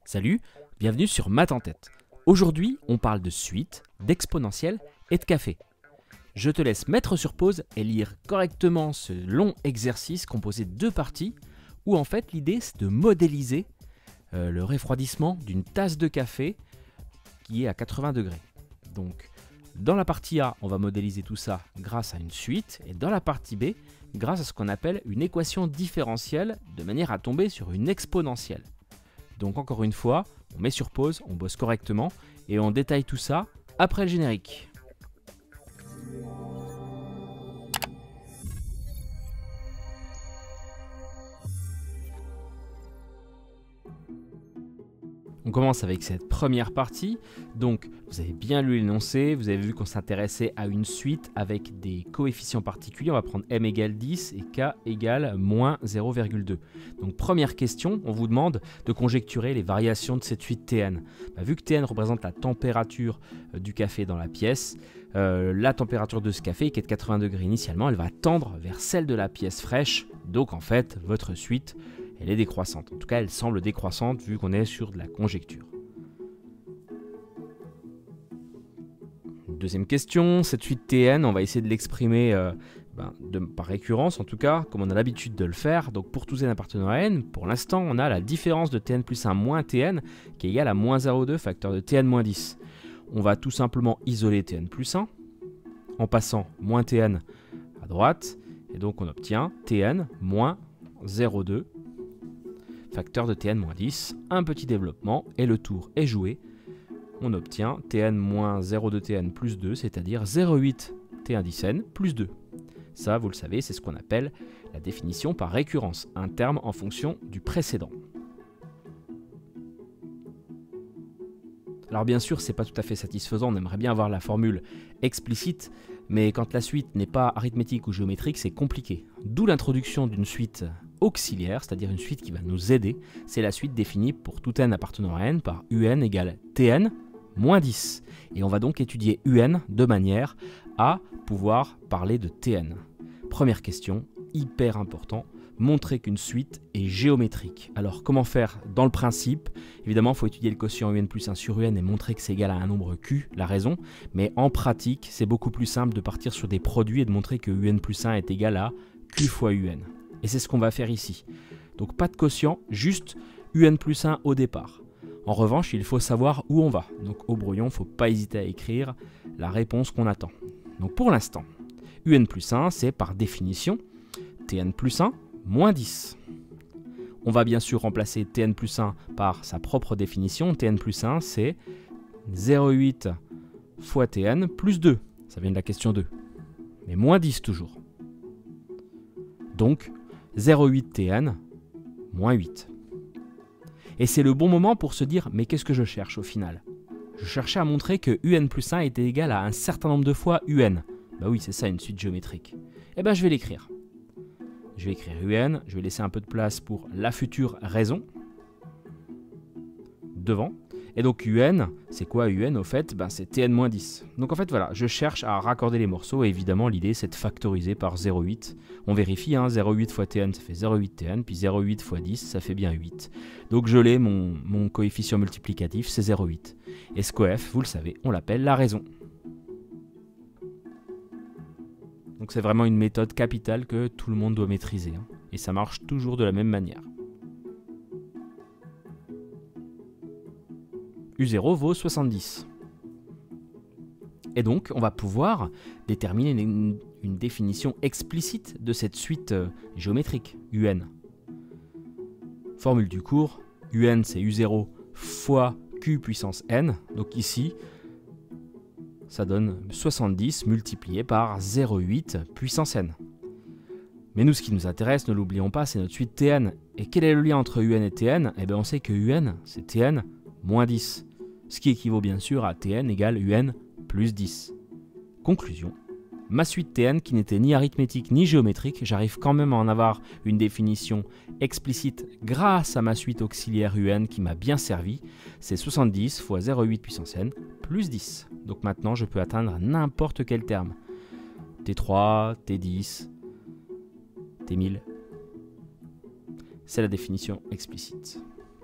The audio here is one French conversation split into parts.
Salut, bienvenue sur Maths en tête. Aujourd'hui, on parle de suite, d'exponentielle et de café. Je te laisse mettre sur pause et lire correctement ce long exercice composé de deux parties où en fait l'idée c'est de modéliser le refroidissement d'une tasse de café qui est à 80 degrés. Donc dans la partie A, on va modéliser tout ça grâce à une suite et dans la partie B, grâce à ce qu'on appelle une équation différentielle de manière à tomber sur une exponentielle. Donc encore une fois, on met sur pause, on bosse correctement et on détaille tout ça après le générique. On commence avec cette première partie. Donc vous avez bien lu l'énoncé, vous avez vu qu'on s'intéressait à une suite avec des coefficients particuliers. On va prendre m égale 10 et k égale moins 0,2. Donc première question, on vous demande de conjecturer les variations de cette suite Tn. Vu que Tn représente la température du café dans la pièce, la température de ce café qui est de 80 degrés initialement, elle va tendre vers celle de la pièce fraîche. Donc en fait, votre suite, elle est décroissante. En tout cas, elle semble décroissante vu qu'on est sur de la conjecture. Deuxième question, cette suite Tn, on va essayer de l'exprimer par récurrence, en tout cas, comme on a l'habitude de le faire. Donc pour tout n appartenant à n, pour l'instant, on a la différence de Tn plus 1 moins Tn qui est égale à moins 0,2 facteur de Tn moins 10. On va tout simplement isoler Tn plus 1 en passant moins Tn à droite. Et donc on obtient Tn moins 0,2 facteur de Tn moins 10, un petit développement et le tour est joué. On obtient Tn moins 0,2 Tn plus 2, c'est-à-dire 0,8 T1 10n plus 2. Ça, vous le savez, c'est ce qu'on appelle la définition par récurrence, un terme en fonction du précédent. Alors bien sûr, c'est pas tout à fait satisfaisant, on aimerait bien avoir la formule explicite, mais quand la suite n'est pas arithmétique ou géométrique, c'est compliqué. D'où l'introduction d'une suite auxiliaire, c'est-à-dire une suite qui va nous aider. C'est la suite définie pour tout n appartenant à n par un égale tn moins 10. Et on va donc étudier un de manière à pouvoir parler de tn. Première question, hyper important, montrer qu'une suite est géométrique. Alors comment faire dans le principe? Évidemment, il faut étudier le quotient un plus 1 sur un et montrer que c'est égal à un nombre q, la raison. Mais en pratique, c'est beaucoup plus simple de partir sur des produits et de montrer que un plus 1 est égal à q fois un. Et c'est ce qu'on va faire ici. Donc pas de quotient, juste un plus 1 au départ. En revanche, il faut savoir où on va. Donc au brouillon, il ne faut pas hésiter à écrire la réponse qu'on attend. Donc pour l'instant, un plus 1, c'est par définition Tn plus 1 moins 10. On va bien sûr remplacer Tn plus 1 par sa propre définition. Tn plus 1, c'est 0,8 fois Tn plus 2. Ça vient de la question 2. Mais moins 10 toujours. Donc, 0,8 Tn moins 8. Et c'est le bon moment pour se dire, mais qu'est-ce que je cherche au final? Je cherchais à montrer que un plus 1 était égal à un certain nombre de fois un. Bah oui, c'est ça une suite géométrique. Eh bien, je vais l'écrire. Je vais écrire un, je vais laisser un peu de place pour la future raison devant. Et donc un, c'est quoi un au fait? C'est Tn-10. Donc en fait voilà, je cherche à raccorder les morceaux et évidemment l'idée c'est de factoriser par 0,8. On vérifie, 0,8 fois Tn ça fait 0,8 Tn, puis 0,8 fois 10 ça fait bien 8. Donc je l'ai, mon coefficient multiplicatif c'est 0,8. Et ce coef, vous le savez, on l'appelle la raison. Donc c'est vraiment une méthode capitale que tout le monde doit maîtriser. Et ça marche toujours de la même manière. U0 vaut 70. Et donc on va pouvoir déterminer une définition explicite de cette suite géométrique, un. Formule du cours, un c'est U0 fois Q puissance n. Donc ici, ça donne 70 multiplié par 0,8 puissance n. Mais nous, ce qui nous intéresse, ne l'oublions pas, c'est notre suite Tn. Et quel est le lien entre un et Tn? Eh bien, on sait que un, c'est Tn moins 10. Ce qui équivaut bien sûr à Tn égale un plus 10. Conclusion. Ma suite Tn, qui n'était ni arithmétique ni géométrique, j'arrive quand même à en avoir une définition explicite grâce à ma suite auxiliaire un qui m'a bien servi. C'est 70 fois 0,8 puissance n plus 10. Donc maintenant, je peux atteindre n'importe quel terme. T3, T10, T1000. C'est la définition explicite.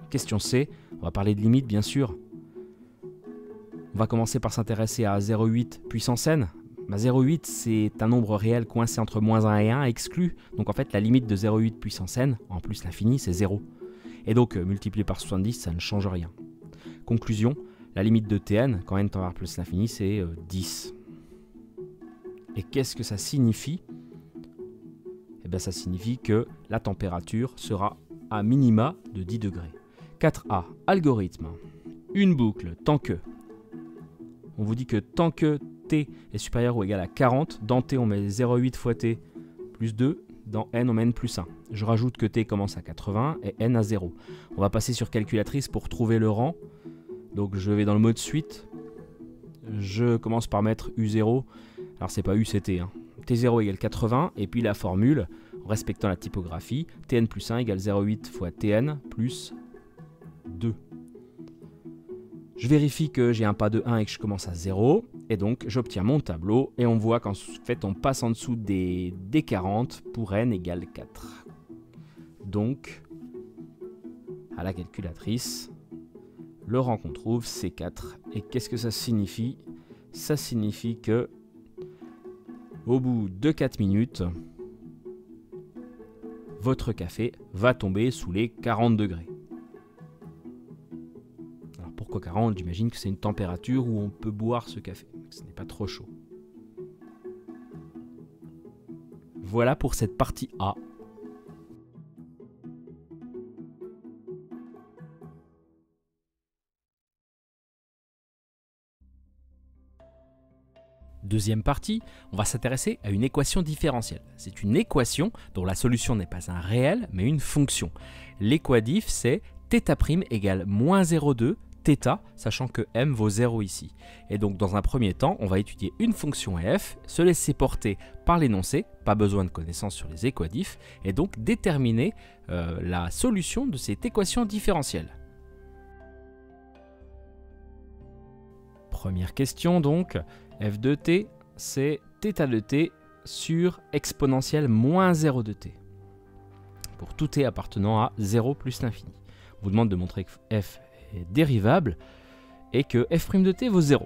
Question C, on va parler de limite bien sûr. On va commencer par s'intéresser à 0,8 puissance n. 0,8 c'est un nombre réel coincé entre -1 et 1 exclu. Donc en fait la limite de 0,8 puissance n, en plus l'infini, c'est 0. Et donc multiplié par 70, ça ne change rien. Conclusion, la limite de Tn, quand n tend vers plus l'infini, c'est 10. Et qu'est-ce que ça signifie? Eh bien ça signifie que la température sera à minima de 10 degrés. 4a, algorithme. Une boucle, tant que. On vous dit que tant que t est supérieur ou égal à 40, dans t on met 0,8 fois t plus 2, dans n on met n plus 1. Je rajoute que t commence à 80 et n à 0. On va passer sur calculatrice pour trouver le rang. Donc je vais dans le mode suite. Je commence par mettre U0. Alors c'est pas U, c'est T. T0 égale 80. Et puis la formule, en respectant la typographie, Tn plus 1 égale 0,8 fois Tn plus 2. Je vérifie que j'ai un pas de 1 et que je commence à 0. Et donc j'obtiens mon tableau. Et on voit qu'en fait on passe en dessous des 40 pour n égale 4. Donc, à la calculatrice, le rang qu'on trouve, c'est 4. Et qu'est-ce que ça signifie? Ça signifie que, au bout de 4 minutes, votre café va tomber sous les 40 degrés. Alors pourquoi 40? J'imagine que c'est une température où on peut boire ce café, que ce n'est pas trop chaud. Voilà pour cette partie A. Deuxième partie, on va s'intéresser à une équation différentielle. C'est une équation dont la solution n'est pas un réel, mais une fonction. L'équadif, c'est θ' égale moins 0,2 θ, sachant que m vaut 0 ici. Et donc, dans un premier temps, on va étudier une fonction f, se laisser porter par l'énoncé, pas besoin de connaissances sur les équadifs, et donc déterminer la solution de cette équation différentielle. Première question donc, f de t, c'est θ de t sur exponentielle moins 0 de t. Pour tout t appartenant à 0 plus l'infini. On vous demande de montrer que f est dérivable et que f' de t vaut 0.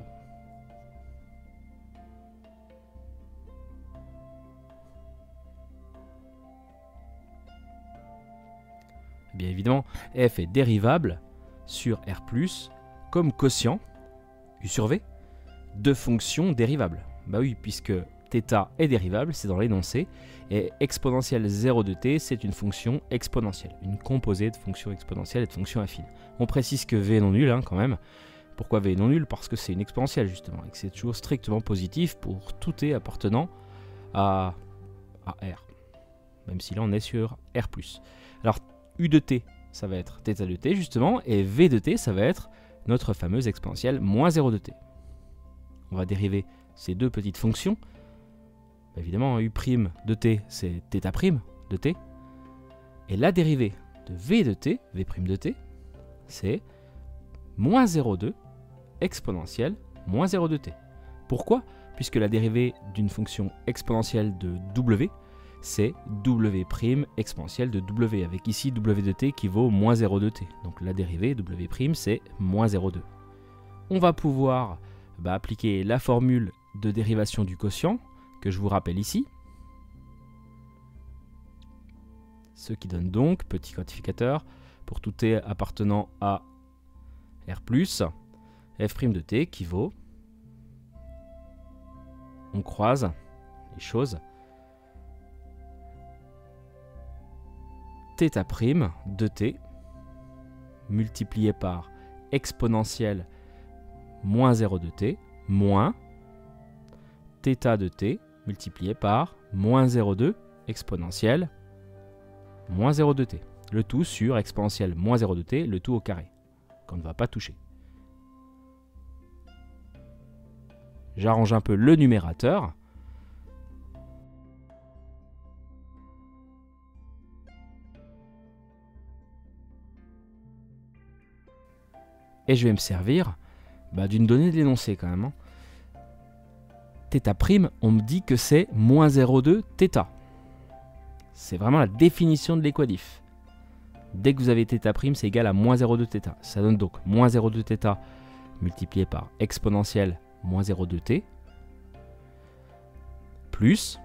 Bien évidemment, f est dérivable sur R+, comme quotient, U sur V, de fonctions dérivables. Bah oui, puisque θ est dérivable, c'est dans l'énoncé, et exponentielle 0 de t, c'est une fonction exponentielle, une composée de fonctions exponentielles et de fonctions affines. On précise que V est non nul quand même. Pourquoi V est non nul? Parce que c'est une exponentielle justement, et que c'est toujours strictement positif pour tout t appartenant à R, même si là on est sur R+. Alors U de t, ça va être θ de t justement, et V de t, ça va être notre fameuse exponentielle moins 0 de t. On va dériver ces deux petites fonctions. Évidemment, U' de t, c'est θ' de t. Et la dérivée de V de t, V' de t, c'est moins 0,2 exponentielle moins 0 de t. Pourquoi? Puisque la dérivée d'une fonction exponentielle de W, c'est W' exponentielle de W, avec ici W de t qui vaut moins 0 de t. Donc la dérivée W', c'est moins 0,2. On va pouvoir appliquer la formule de dérivation du quotient, que je vous rappelle ici. Ce qui donne donc, petit quantificateur, pour tout t appartenant à R+, f' de t qui vaut, on croise les choses, θ' de t multiplié par exponentielle moins 0 de t moins θ de t multiplié par moins 0,2 exponentielle moins 0 de t. Le tout sur exponentielle moins 0 de t, le tout au carré, qu'on ne va pas toucher. J'arrange un peu le numérateur. Et je vais me servir d'une donnée de l'énoncé quand même. θ', on me dit que c'est moins 0,2 θ. C'est vraiment la définition de l'équadif. Dès que vous avez θ', c'est égal à moins 0,2θ. Ça donne donc moins 0,2θ multiplié par exponentielle moins 0,2t plus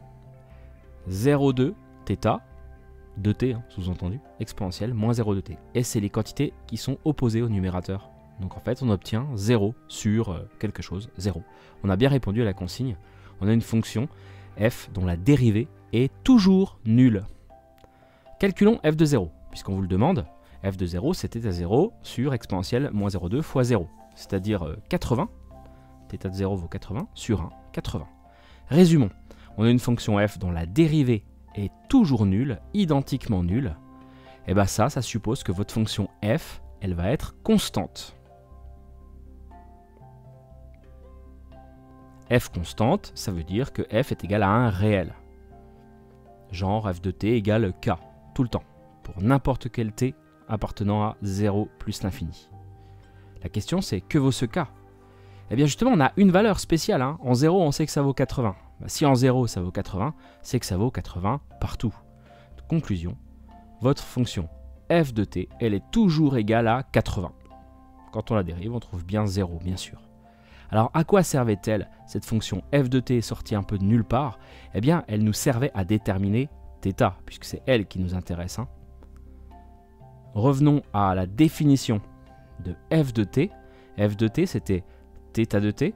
0,2θ, 2t sous-entendu, exponentielle moins 0,2t. Et c'est les quantités qui sont opposées au numérateur. Donc en fait, on obtient 0 sur quelque chose, 0. On a bien répondu à la consigne. On a une fonction f dont la dérivée est toujours nulle. Calculons f de 0, puisqu'on vous le demande. F de 0, c'est θ0 sur exponentielle moins 0,2 fois 0, c'est-à-dire 80. θ de 0 vaut 80 sur 1, 80. Résumons. On a une fonction f dont la dérivée est toujours nulle, identiquement nulle. Et bien ça suppose que votre fonction f, elle va être constante. F constante, ça veut dire que f est égal à un réel. Genre f de t égale k, tout le temps, pour n'importe quel t appartenant à 0 plus l'infini. La question c'est, que vaut ce k? Eh bien justement, on a une valeur spéciale. En 0, on sait que ça vaut 80. Si en 0, ça vaut 80, c'est que ça vaut 80 partout. Conclusion, votre fonction f de t, elle est toujours égale à 80. Quand on la dérive, on trouve bien 0, bien sûr. Alors, à quoi servait-elle cette fonction f de t sortie un peu de nulle part? Eh bien, elle nous servait à déterminer θ, puisque c'est elle qui nous intéresse. Revenons à la définition de f de t. F de t, c'était θ de t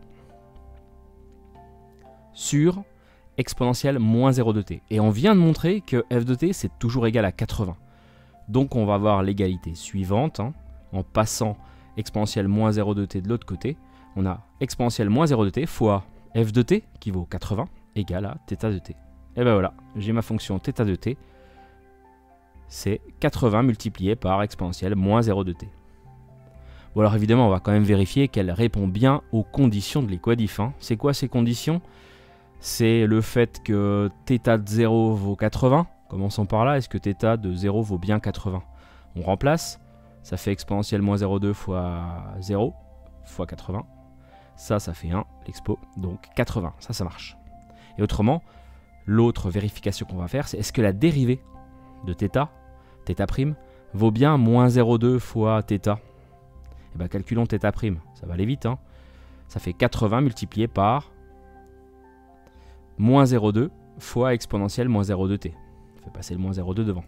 sur exponentielle moins 0 de t. Et on vient de montrer que f de t, c'est toujours égal à 80. Donc, on va avoir l'égalité suivante, en passant exponentielle moins 0 de t de l'autre côté. On a exponentielle moins 0 de t fois f de t, qui vaut 80, égale à θ de t. Et ben voilà, j'ai ma fonction θ de t, c'est 80 multiplié par exponentielle moins 0 de t. Bon alors évidemment, on va quand même vérifier qu'elle répond bien aux conditions de l'équadif. C'est quoi ces conditions? C'est le fait que θ de 0 vaut 80. Commençons par là, est-ce que θ de 0 vaut bien 80? On remplace, ça fait exponentielle moins 0,2 fois 0 fois 80. Ça fait 1, l'expo, donc 80, ça marche. Et autrement, l'autre vérification qu'on va faire, c'est est-ce que la dérivée de θ, θ', vaut bien moins 0,2 fois θ? Et bien calculons θ', ça va aller vite. Ça fait 80 multiplié par moins 0,2 fois exponentielle moins 0,2t. On fait passer le moins 0,2 devant.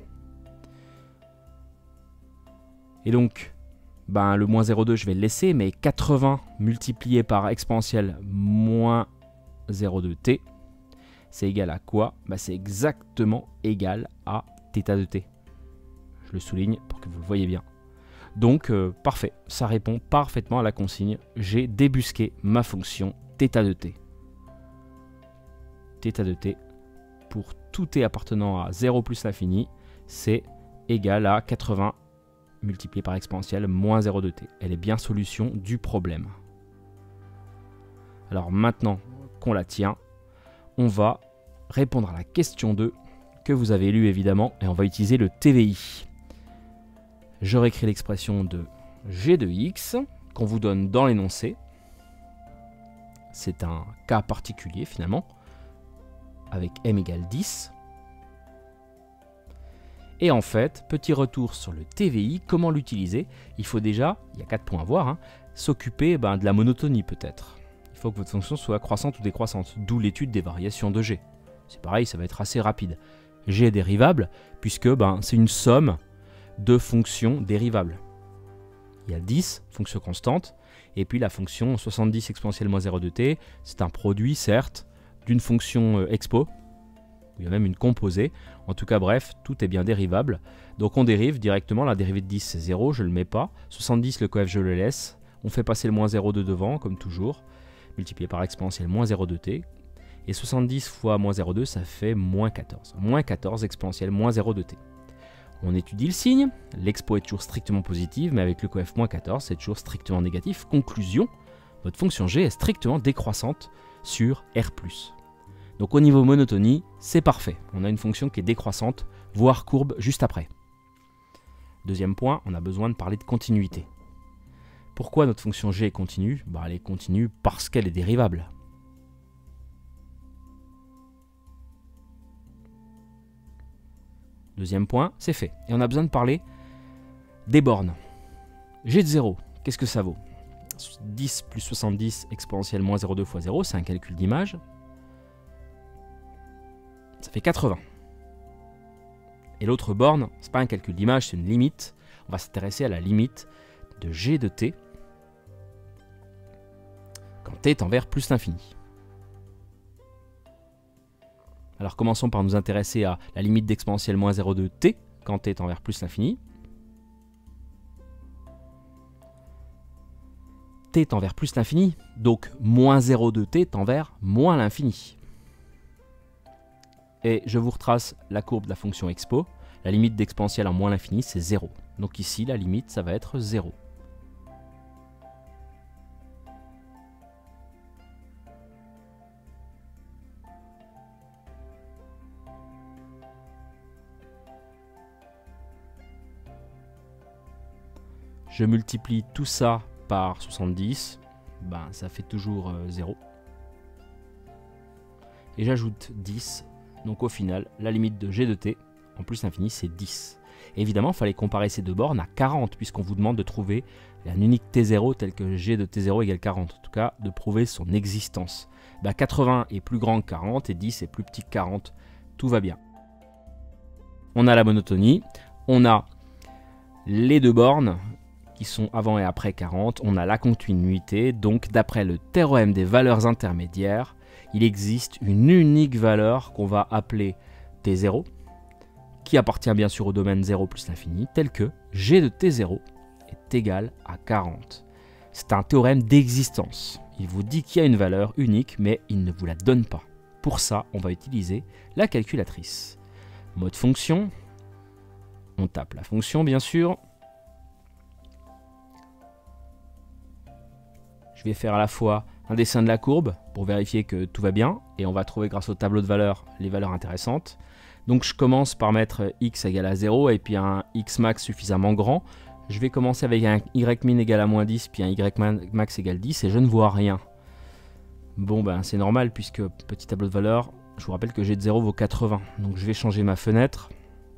Et donc, le moins 0,2 je vais le laisser, mais 80 multiplié par exponentielle moins 0,2t, c'est égal à quoi? C'est exactement égal à θ de t. Je le souligne pour que vous le voyez bien. Donc, parfait, ça répond parfaitement à la consigne. J'ai débusqué ma fonction θ de t. θ de t, pour tout t appartenant à 0 plus l'infini, c'est égal à 80 multiplié par exponentielle moins 0,2t. Elle est bien solution du problème. Alors maintenant qu'on la tient, on va répondre à la question 2 que vous avez lue évidemment, et on va utiliser le TVI. Je réécris l'expression de g de x qu'on vous donne dans l'énoncé. C'est un cas particulier finalement, avec m égale 10. Et en fait, petit retour sur le TVI, comment l'utiliser? Il faut déjà, il y a 4 points à voir, s'occuper de la monotonie peut-être. Il faut que votre fonction soit croissante ou décroissante, d'où l'étude des variations de g. C'est pareil, ça va être assez rapide. G est dérivable, puisque c'est une somme de fonctions dérivables. Il y a 10, fonction constante, et puis la fonction 70 exponentielle moins 0,2t, c'est un produit certes, d'une fonction expo, il y a même une composée. En tout cas, bref, tout est bien dérivable. Donc on dérive directement, la dérivée de 10 c'est 0, je ne le mets pas. 70, le coef je le laisse. On fait passer le moins 0,2 devant, comme toujours, multiplié par exponentielle moins 0,2t. Et 70 fois moins 0,2, ça fait moins 14. Moins 14 exponentielle moins 0,2t. On étudie le signe, l'expo est toujours strictement positive, mais avec le coef moins 14, c'est toujours strictement négatif. Conclusion, votre fonction g est strictement décroissante sur R+. Donc au niveau monotonie, c'est parfait. On a une fonction qui est décroissante, voire courbe juste après. Deuxième point, on a besoin de parler de continuité. Pourquoi notre fonction g est continue? Elle est continue parce qu'elle est dérivable. Deuxième point, c'est fait. Et on a besoin de parler des bornes. G de 0, qu'est-ce que ça vaut? 10 plus 70 exponentielle moins 0,2 fois 0, c'est un calcul d'image. Ça fait 80. Et l'autre borne, c'est pas un calcul d'image, c'est une limite. On va s'intéresser à la limite de G de t quand t tend vers plus l'infini. Alors commençons par nous intéresser à la limite d'exponentielle moins 0,2 t quand t tend vers plus l'infini. T tend vers plus l'infini, donc moins 0,2 t tend vers moins l'infini. Et je vous retrace la courbe de la fonction expo. La limite d'exponentielle en moins l'infini, c'est 0. Donc ici, la limite, ça va être 0. Je multiplie tout ça par 70, ben, ça fait toujours 0. Et j'ajoute 10, donc au final, la limite de G de t, en plus l'infini, c'est 10. Et évidemment, il fallait comparer ces deux bornes à 40, puisqu'on vous demande de trouver un unique t0 tel que G de t0 égale 40, en tout cas, de prouver son existence. Ben, 80 est plus grand que 40, et 10 est plus petit que 40, tout va bien. On a la monotonie, on a les deux bornes, qui sont avant et après 40, on a la continuité, donc d'après le théorème des valeurs intermédiaires, il existe une unique valeur qu'on va appeler T0, qui appartient bien sûr au domaine 0 plus l'infini, tel que G de T0 est égal à 40. C'est un théorème d'existence. Il vous dit qu'il y a une valeur unique, mais il ne vous la donne pas. Pour ça, on va utiliser la calculatrice. Mode fonction, on tape la fonction bien sûr. Je vais faire à la fois un dessin de la courbe pour vérifier que tout va bien et on va trouver grâce au tableau de valeurs les valeurs intéressantes. Donc je commence par mettre x égale à 0 et puis un x max suffisamment grand. Je vais commencer avec un y min égale à moins 10 puis un y max égale 10 et je ne vois rien. Bon ben c'est normal puisque petit tableau de valeurs, je vous rappelle que g de 0 vaut 80. Donc je vais changer ma fenêtre.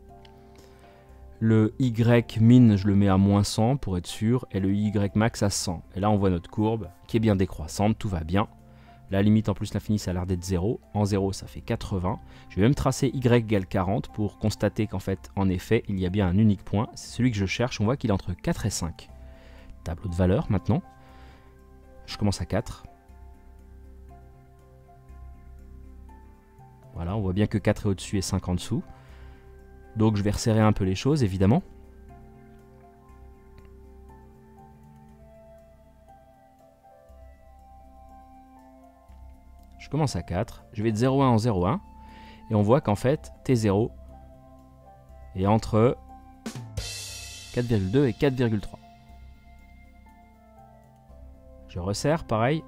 Le y min, je le mets à moins 100 pour être sûr, et le y max à 100. Et là, on voit notre courbe qui est bien décroissante, tout va bien. La limite en plus l'infini, ça a l'air d'être 0. En 0, ça fait 80. Je vais même tracer y égale 40 pour constater qu'en fait, en effet, il y a bien un unique point. C'est celui que je cherche, on voit qu'il est entre 4 et 5. Tableau de valeurs maintenant. Je commence à 4. Voilà, on voit bien que 4 est au-dessus et 5 en dessous. Donc je vais resserrer un peu les choses, évidemment. Je commence à 4, je vais de 0,1 en 0,1, et on voit qu'en fait, T0 est entre 4,2 et 4,3. Je resserre, pareil.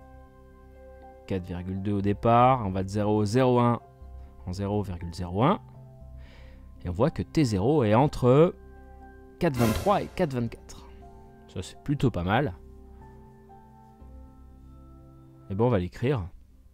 4,2 au départ, on va de 0,01 en 0,01. Et on voit que T0 est entre 4,23 et 4,24. Ça, c'est plutôt pas mal. Et bon, on va l'écrire.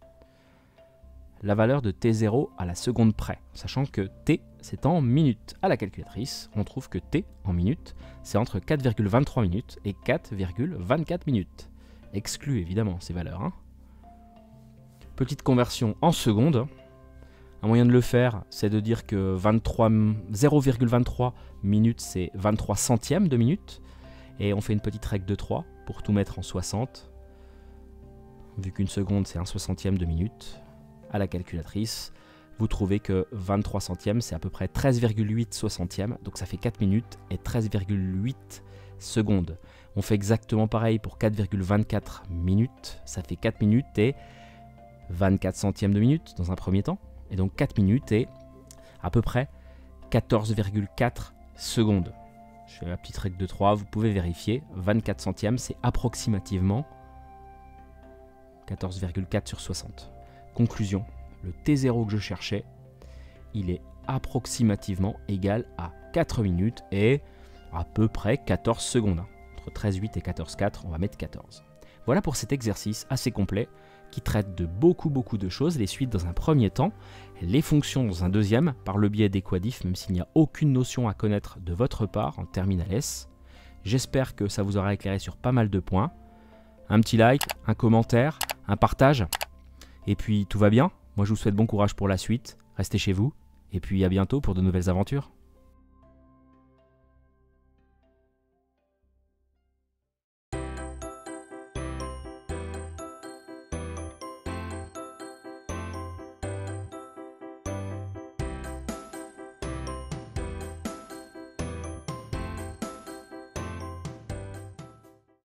La valeur de T0 à la seconde près. Sachant que T, c'est en minutes. À la calculatrice, on trouve que T, en minutes, c'est entre 4,23 minutes et 4,24 minutes. Exclu, évidemment, ces valeurs. Hein. Petite conversion en secondes. Un moyen de le faire, c'est de dire que 0,23 minutes, c'est 23 centièmes de minute. Et on fait une petite règle de 3 pour tout mettre en 60. Vu qu'une seconde, c'est un 60e de minute. À la calculatrice, vous trouvez que 23 centièmes, c'est à peu près 13,8 soixantièmes. Donc ça fait 4 minutes et 13,8 secondes. On fait exactement pareil pour 4,24 minutes. Ça fait 4 minutes et 24 centièmes de minute dans un premier temps. Et donc 4 minutes et à peu près 14,4 secondes. Je fais la petite règle de 3, vous pouvez vérifier. 24 centièmes, c'est approximativement 14,4 sur 60. Conclusion, le T0 que je cherchais, il est approximativement égal à 4 minutes et à peu près 14 secondes. Entre 13,8 et 14,4, on va mettre 14. Voilà pour cet exercice assez complet qui traite de beaucoup de choses, les suites dans un premier temps, les fonctions dans un deuxième, par le biais des quadifs, même s'il n'y a aucune notion à connaître de votre part en terminal S. J'espère que ça vous aura éclairé sur pas mal de points. Un petit like, un commentaire, un partage, et puis tout va bien. Moi je vous souhaite bon courage pour la suite, restez chez vous, et puis à bientôt pour de nouvelles aventures.